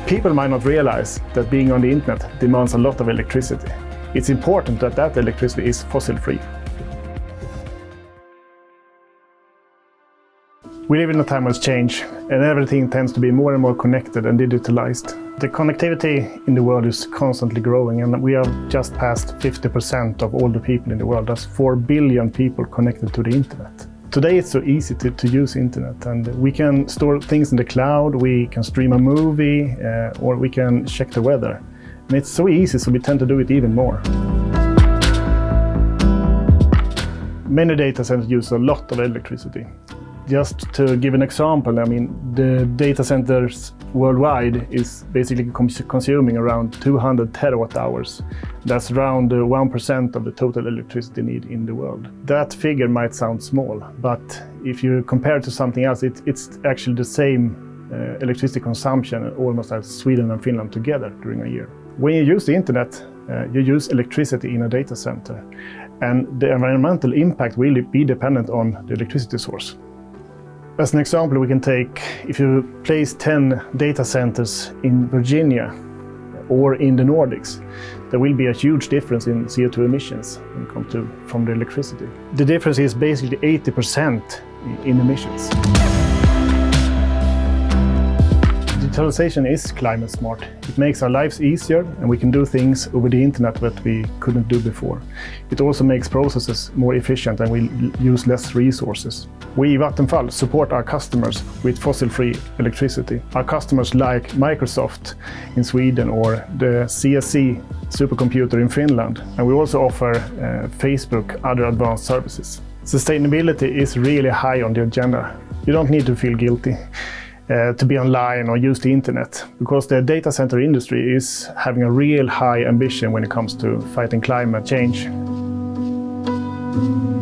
People might not realize that being on the internet demands a lot of electricity. It's important that that electricity is fossil-free. We live in a time of change, and everything tends to be more and more connected and digitalized. The connectivity in the world is constantly growing, and we have just passed 50% of all the people in the world. That's 4 billion people connected to the internet. Today it's so easy to use internet, and we can store things in the cloud, we can stream a movie, or we can check the weather. And it's so easy, so we tend to do it even more. Many data centers use a lot of electricity. Just to give an example, I mean, the data centers worldwide is basically consuming around 200 terawatt hours. That's around 1% of the total electricity need in the world. That figure might sound small, but if you compare it to something else, it's actually the same electricity consumption almost as Sweden and Finland together during a year. When you use the internet, you use electricity in a data center, and the environmental impact will be dependent on the electricity source. As an example, we can take, if you place 10 data centers in Virginia or in the Nordics, there will be a huge difference in CO2 emissions when it comes to from the electricity. The difference is basically 80% in emissions. Digitalization is climate smart. It makes our lives easier, and we can do things over the internet that we couldn't do before. It also makes processes more efficient, and we use less resources. We, Vattenfall, support our customers with fossil-free electricity. Our customers like Microsoft in Sweden or the CSC supercomputer in Finland. And we also offer Facebook other advanced services. Sustainability is really high on the agenda. You don't need to feel guilty to be online or use the internet, because the data center industry is having a real high ambition when it comes to fighting climate change.